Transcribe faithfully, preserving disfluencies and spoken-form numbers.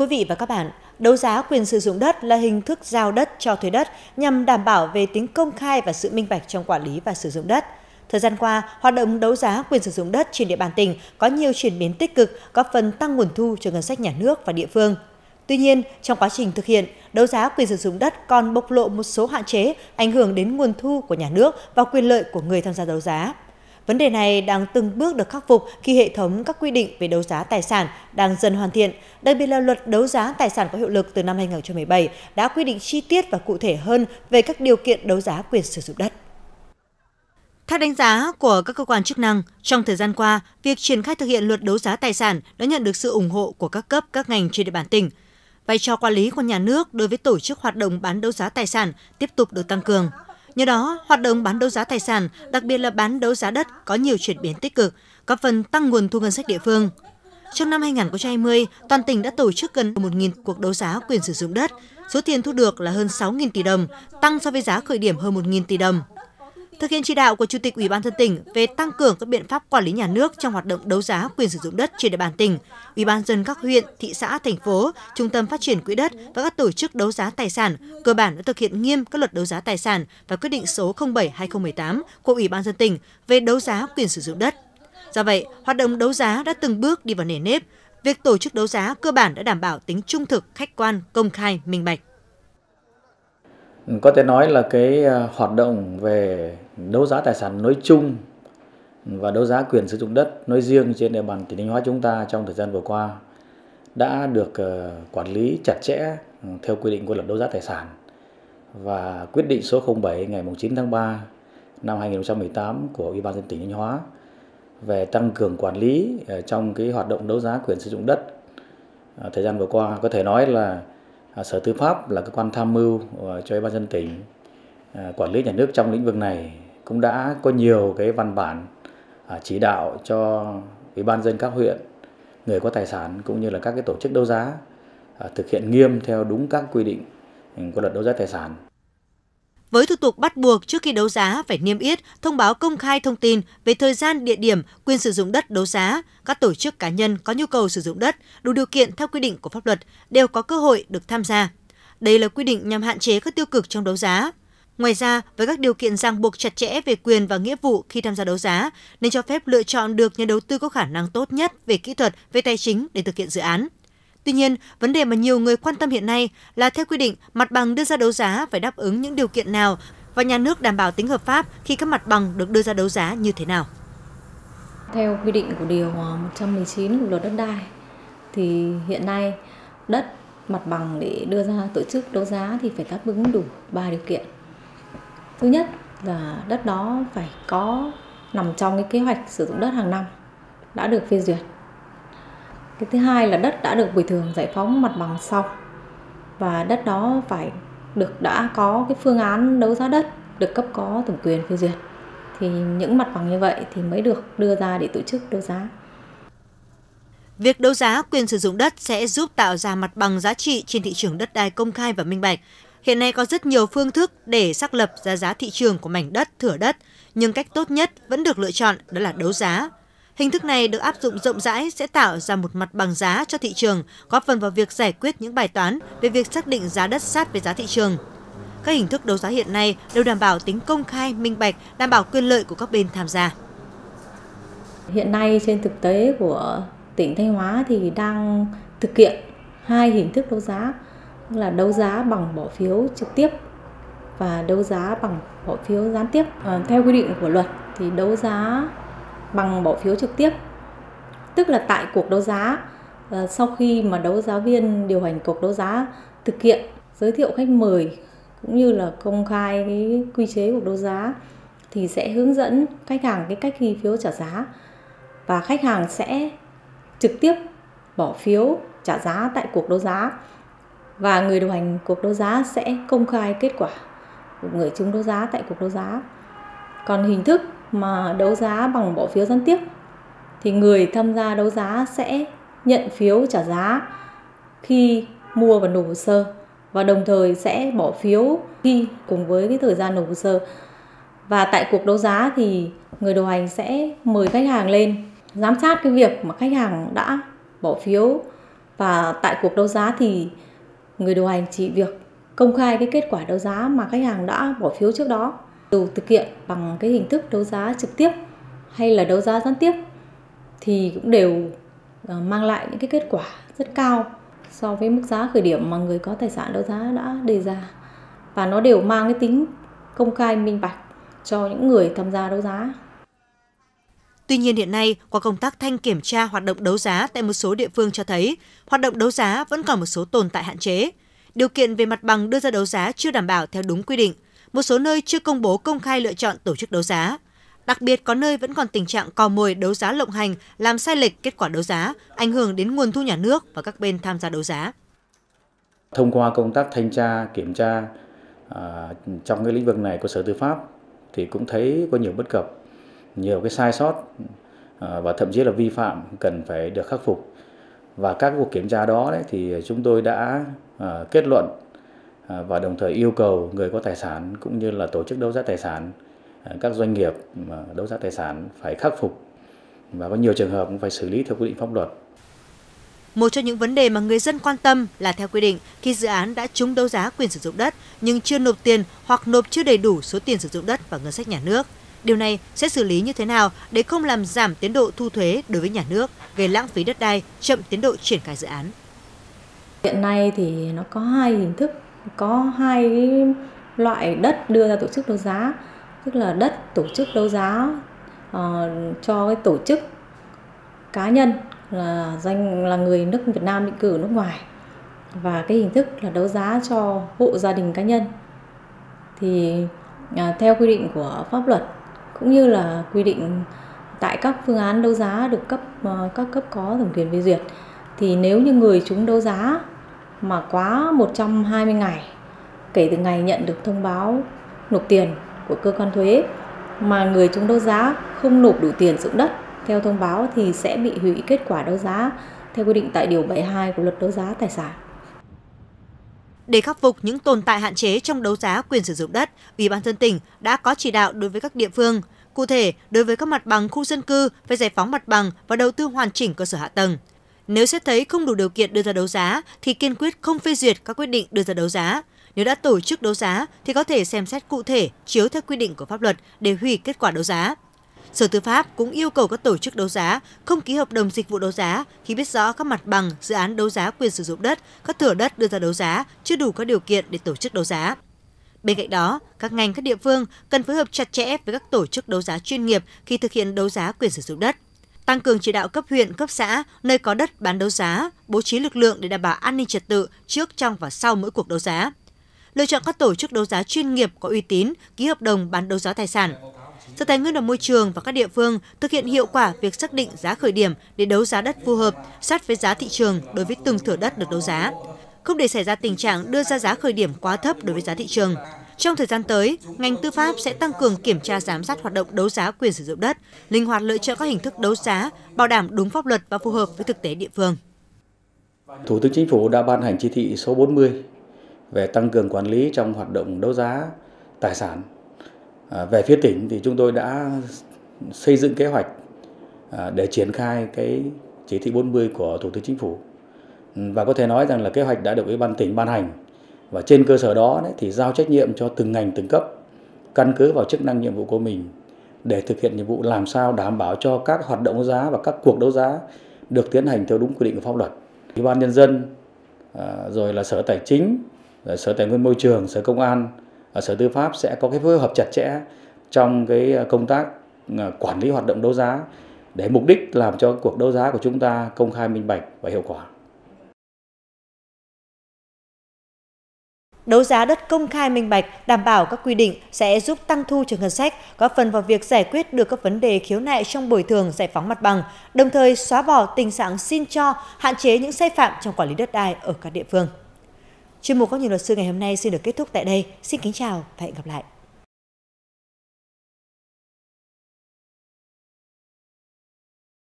quý vị và các bạn, đấu giá quyền sử dụng đất là hình thức giao đất cho thuê đất nhằm đảm bảo về tính công khai và sự minh bạch trong quản lý và sử dụng đất. Thời gian qua, hoạt động đấu giá quyền sử dụng đất trên địa bàn tỉnh có nhiều chuyển biến tích cực, góp phần tăng nguồn thu cho ngân sách nhà nước và địa phương. Tuy nhiên, trong quá trình thực hiện, đấu giá quyền sử dụng đất còn bộc lộ một số hạn chế ảnh hưởng đến nguồn thu của nhà nước và quyền lợi của người tham gia đấu giá. Vấn đề này đang từng bước được khắc phục khi hệ thống các quy định về đấu giá tài sản đang dần hoàn thiện, đặc biệt là luật đấu giá tài sản có hiệu lực từ năm hai nghìn không trăm mười bảy đã quy định chi tiết và cụ thể hơn về các điều kiện đấu giá quyền sử dụng đất. Theo đánh giá của các cơ quan chức năng, trong thời gian qua, việc triển khai thực hiện luật đấu giá tài sản đã nhận được sự ủng hộ của các cấp, các ngành trên địa bàn tỉnh. Vai trò quản lý của nhà nước đối với tổ chức hoạt động bán đấu giá tài sản tiếp tục được tăng cường. Nhờ đó, hoạt động bán đấu giá tài sản, đặc biệt là bán đấu giá đất có nhiều chuyển biến tích cực, góp phần tăng nguồn thu ngân sách địa phương. Trong năm hai nghìn không trăm hai mươi, toàn tỉnh đã tổ chức gần một nghìn cuộc đấu giá quyền sử dụng đất, số tiền thu được là hơn sáu nghìn tỷ đồng, tăng so với giá khởi điểm hơn một nghìn tỷ đồng. Thực hiện chỉ đạo của Chủ tịch Ủy ban nhân dân tỉnh về tăng cường các biện pháp quản lý nhà nước trong hoạt động đấu giá quyền sử dụng đất trên địa bàn tỉnh, Ủy ban nhân dân các huyện, thị xã, thành phố, Trung tâm Phát triển Quỹ đất và các tổ chức đấu giá tài sản cơ bản đã thực hiện nghiêm các luật đấu giá tài sản và quyết định số không bảy trên hai nghìn không trăm mười tám của Ủy ban nhân dân tỉnh về đấu giá quyền sử dụng đất. Do vậy, hoạt động đấu giá đã từng bước đi vào nề nếp. Việc tổ chức đấu giá cơ bản đã đảm bảo tính trung thực, khách quan, công khai, minh bạch. Có thể nói là cái hoạt động về đấu giá tài sản nói chung và đấu giá quyền sử dụng đất nói riêng trên địa bàn tỉnh Thanh Hóa chúng ta trong thời gian vừa qua đã được quản lý chặt chẽ theo quy định của luật đấu giá tài sản và quyết định số không bảy ngày chín tháng ba năm hai nghìn không trăm mười tám của Ủy ban nhân dân tỉnh Thanh Hóa về tăng cường quản lý trong cái hoạt động đấu giá quyền sử dụng đất. Thời gian vừa qua có thể nói là Sở Tư pháp là cơ quan tham mưu cho Ủy ban nhân dân tỉnh quản lý nhà nước trong lĩnh vực này cũng đã có nhiều cái văn bản chỉ đạo cho Ủy ban nhân dân các huyện, người có tài sản cũng như là các cái tổ chức đấu giá thực hiện nghiêm theo đúng các quy định của luật đấu giá tài sản. Với thủ tục bắt buộc trước khi đấu giá phải niêm yết, thông báo công khai thông tin về thời gian, địa điểm, quyền sử dụng đất đấu giá, các tổ chức cá nhân có nhu cầu sử dụng đất đủ điều kiện theo quy định của pháp luật đều có cơ hội được tham gia. Đây là quy định nhằm hạn chế các tiêu cực trong đấu giá. Ngoài ra, với các điều kiện ràng buộc chặt chẽ về quyền và nghĩa vụ khi tham gia đấu giá, nên cho phép lựa chọn được nhà đầu tư có khả năng tốt nhất về kỹ thuật, về tài chính để thực hiện dự án. Tuy nhiên, vấn đề mà nhiều người quan tâm hiện nay là theo quy định, mặt bằng đưa ra đấu giá phải đáp ứng những điều kiện nào và nhà nước đảm bảo tính hợp pháp khi các mặt bằng được đưa ra đấu giá như thế nào. Theo quy định của Điều một trăm mười chín của Luật Đất đai, thì hiện nay đất, mặt bằng để đưa ra tổ chức đấu giá thì phải đáp ứng đủ ba điều kiện. Thứ nhất là đất đó phải có nằm trong cái kế hoạch sử dụng đất hàng năm đã được phê duyệt. Cái thứ hai là đất đã được bồi thường giải phóng mặt bằng xong và đất đó phải được đã có cái phương án đấu giá đất được cấp có thẩm quyền phê duyệt. Thì những mặt bằng như vậy thì mới được đưa ra để tổ chức đấu giá. Việc đấu giá quyền sử dụng đất sẽ giúp tạo ra mặt bằng giá trị trên thị trường đất đai công khai và minh bạch. Hiện nay có rất nhiều phương thức để xác lập ra giá thị trường của mảnh đất, thửa đất, nhưng cách tốt nhất vẫn được lựa chọn đó là đấu giá. Hình thức này được áp dụng rộng rãi sẽ tạo ra một mặt bằng giá cho thị trường, góp phần vào việc giải quyết những bài toán về việc xác định giá đất sát với giá thị trường. Các hình thức đấu giá hiện nay đều đảm bảo tính công khai, minh bạch, đảm bảo quyền lợi của các bên tham gia. Hiện nay trên thực tế của tỉnh Thanh Hóa thì đang thực hiện hai hình thức đấu giá, là đấu giá bằng bỏ phiếu trực tiếp và đấu giá bằng bỏ phiếu gián tiếp. À, theo quy định của luật thì đấu giá bằng bỏ phiếu trực tiếp, tức là tại cuộc đấu giá, à, sau khi mà đấu giá viên điều hành cuộc đấu giá thực hiện giới thiệu khách mời cũng như là công khai cái quy chế cuộc đấu giá thì sẽ hướng dẫn khách hàng cái cách ghi phiếu trả giá và khách hàng sẽ trực tiếp bỏ phiếu trả giá tại cuộc đấu giá và người điều hành cuộc đấu giá sẽ công khai kết quả của người trúng đấu giá tại cuộc đấu giá. Còn hình thức mà đấu giá bằng bỏ phiếu gián tiếp thì người tham gia đấu giá sẽ nhận phiếu trả giá khi mua và nộp hồ sơ và đồng thời sẽ bỏ phiếu khi cùng với cái thời gian nộp hồ sơ. Và tại cuộc đấu giá thì người điều hành sẽ mời khách hàng lên giám sát cái việc mà khách hàng đã bỏ phiếu Và tại cuộc đấu giá thì người điều hành chỉ việc công khai cái kết quả đấu giá mà khách hàng đã bỏ phiếu trước đó. Dù thực hiện bằng cái hình thức đấu giá trực tiếp hay là đấu giá gián tiếp thì cũng đều mang lại những cái kết quả rất cao so với mức giá khởi điểm mà người có tài sản đấu giá đã đề ra. Và nó đều mang cái tính công khai minh bạch cho những người tham gia đấu giá. Tuy nhiên hiện nay, qua công tác thanh kiểm tra hoạt động đấu giá tại một số địa phương cho thấy, hoạt động đấu giá vẫn còn một số tồn tại hạn chế. Điều kiện về mặt bằng đưa ra đấu giá chưa đảm bảo theo đúng quy định. Một số nơi chưa công bố công khai lựa chọn tổ chức đấu giá. Đặc biệt có nơi vẫn còn tình trạng cò mồi đấu giá lộng hành, làm sai lệch kết quả đấu giá, ảnh hưởng đến nguồn thu nhà nước và các bên tham gia đấu giá. Thông qua công tác thanh tra, kiểm tra à, trong cái lĩnh vực này của Sở Tư pháp thì cũng thấy có nhiều bất cập, nhiều cái sai sót à, và thậm chí là vi phạm cần phải được khắc phục. Và các cuộc kiểm tra đó đấy, thì chúng tôi đã à, kết luận à, và đồng thời yêu cầu người có tài sản cũng như là tổ chức đấu giá tài sản, à, các doanh nghiệp mà đấu giá tài sản phải khắc phục và có nhiều trường hợp cũng phải xử lý theo quy định pháp luật. Một trong những vấn đề mà người dân quan tâm là theo quy định, khi dự án đã trúng đấu giá quyền sử dụng đất nhưng chưa nộp tiền hoặc nộp chưa đầy đủ số tiền sử dụng đất vào ngân sách nhà nước. Điều này sẽ xử lý như thế nào để không làm giảm tiến độ thu thuế đối với nhà nước, gây lãng phí đất đai, chậm tiến độ triển khai dự án? Hiện nay thì nó có hai hình thức, có hai loại đất đưa ra tổ chức đấu giá, tức là đất tổ chức đấu giá uh, cho cái tổ chức cá nhân là danh là người nước Việt Nam định cư ở nước ngoài, và cái hình thức là đấu giá cho hộ gia đình cá nhân. Thì à, theo quy định của pháp luật cũng như là quy định tại các phương án đấu giá được cấp uh, các cấp có thẩm quyền phê duyệt, thì nếu như người trúng đấu giá mà quá một trăm hai mươi ngày kể từ ngày nhận được thông báo nộp tiền của cơ quan thuế mà người trúng đấu giá không nộp đủ tiền sử dụng đất theo thông báo thì sẽ bị hủy kết quả đấu giá theo quy định tại điều bảy mươi hai của Luật đấu giá tài sản. Để khắc phục những tồn tại hạn chế trong đấu giá quyền sử dụng đất, Ủy ban nhân dân tỉnh đã có chỉ đạo đối với các địa phương. Cụ thể, đối với các mặt bằng khu dân cư phải giải phóng mặt bằng và đầu tư hoàn chỉnh cơ sở hạ tầng. Nếu xét thấy không đủ điều kiện đưa ra đấu giá thì kiên quyết không phê duyệt các quyết định đưa ra đấu giá. Nếu đã tổ chức đấu giá thì có thể xem xét cụ thể chiếu theo quy định của pháp luật để hủy kết quả đấu giá. Sở Tư pháp cũng yêu cầu các tổ chức đấu giá không ký hợp đồng dịch vụ đấu giá khi biết rõ các mặt bằng, dự án đấu giá quyền sử dụng đất, các thửa đất đưa ra đấu giá chưa đủ các điều kiện để tổ chức đấu giá. Bên cạnh đó, các ngành các địa phương cần phối hợp chặt chẽ với các tổ chức đấu giá chuyên nghiệp khi thực hiện đấu giá quyền sử dụng đất. Tăng cường chỉ đạo cấp huyện, cấp xã, nơi có đất bán đấu giá, bố trí lực lượng để đảm bảo an ninh trật tự trước, trong và sau mỗi cuộc đấu giá. Lựa chọn các tổ chức đấu giá chuyên nghiệp có uy tín, ký hợp đồng bán đấu giá tài sản. Sở Tài nguyên và Môi trường và các địa phương thực hiện hiệu quả việc xác định giá khởi điểm để đấu giá đất phù hợp, sát với giá thị trường đối với từng thửa đất được đấu giá. Không để xảy ra tình trạng đưa ra giá khởi điểm quá thấp đối với giá thị trường. Trong thời gian tới, ngành tư pháp sẽ tăng cường kiểm tra giám sát hoạt động đấu giá quyền sử dụng đất, linh hoạt lựa chọn các hình thức đấu giá, bảo đảm đúng pháp luật và phù hợp với thực tế địa phương. Thủ tướng Chính phủ đã ban hành chỉ thị số bốn mươi về tăng cường quản lý trong hoạt động đấu giá tài sản. À, về phía tỉnh thì chúng tôi đã xây dựng kế hoạch à, để triển khai cái chỉ thị bốn mươi của Thủ tướng Chính phủ. Và có thể nói rằng là kế hoạch đã được Ủy ban tỉnh ban hành. Và trên cơ sở đó đấy, thì giao trách nhiệm cho từng ngành từng cấp căn cứ vào chức năng nhiệm vụ của mình để thực hiện nhiệm vụ làm sao đảm bảo cho các hoạt động đấu giá và các cuộc đấu giá được tiến hành theo đúng quy định của pháp luật. Ủy ban Nhân dân, à, rồi là Sở Tài chính, rồi Sở Tài nguyên Môi trường, Sở Công an, Sở Tư pháp sẽ có cái phối hợp chặt chẽ trong cái công tác quản lý hoạt động đấu giá để mục đích làm cho cuộc đấu giá của chúng ta công khai, minh bạch và hiệu quả. Đấu giá đất công khai minh bạch, đảm bảo các quy định sẽ giúp tăng thu cho ngân sách, góp phần vào việc giải quyết được các vấn đề khiếu nại trong bồi thường, giải phóng mặt bằng, đồng thời xóa bỏ tình trạng xin cho, hạn chế những sai phạm trong quản lý đất đai ở các địa phương. Chuyên mục Góc nhìn luật sư ngày hôm nay xin được kết thúc tại đây. Xin kính chào và hẹn gặp lại.